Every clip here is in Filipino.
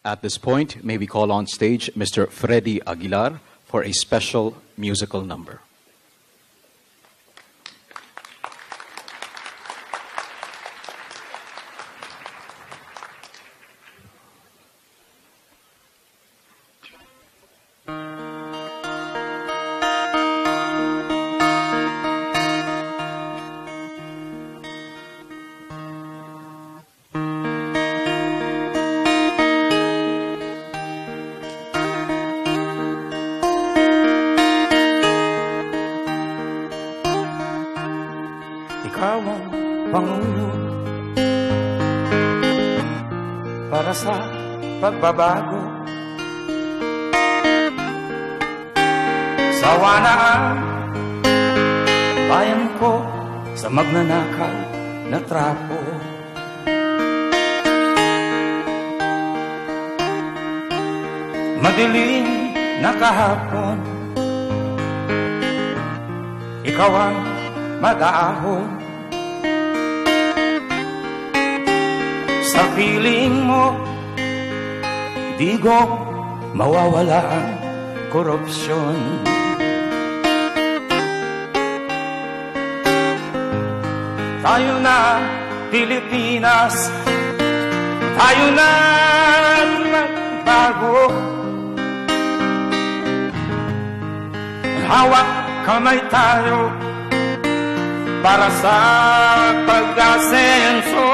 At this point, may we call on stage Mr. Freddy Aguilar for a special musical number. Ikaw ang Pangulo para sa pagbabago. Sawa na ang bayan ko sa magnanakaw na trapo. Madilim na kahapon, ikaw ang mag-aahon. Sa piling mo, di ko mawawala ang korupsyon. Tayo na Pilipinas, tayo na magbago. Hawak kamay tayo para sa pag-asenso.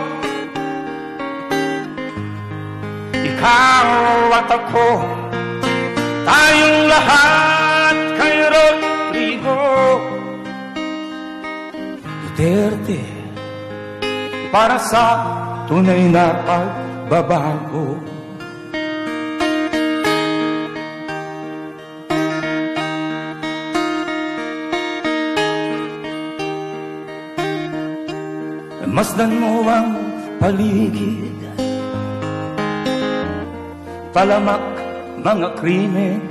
Ikaw at ako, tayong lahat kay Rodrigo Duterte, para sa tunay na pagbabago. Masdan mo ang paligid, talamak mga krimen,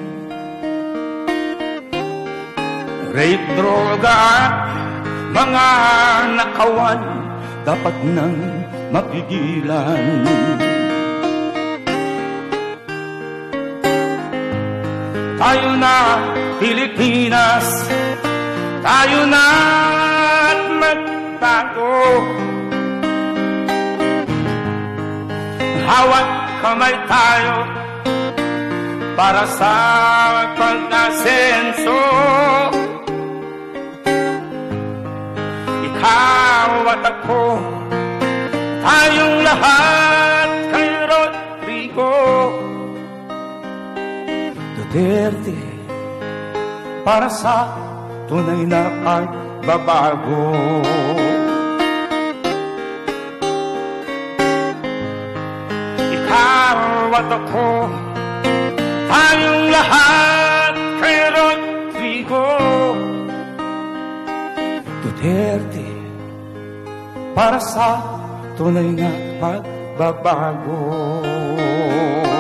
rape, droga at mga nakawan, dapat nang mapigilan. Tayo na Pilipinas, tayo na at magbago. Hawak kamay tayo para sa pag-asenso. Ikaw at ako, tayong lahat kay Rodrigo Duterte, para sa tunay na pagbabago. At ako, tayong lahat kay Rodrigo Duterte, para sa tunay na pagbabago.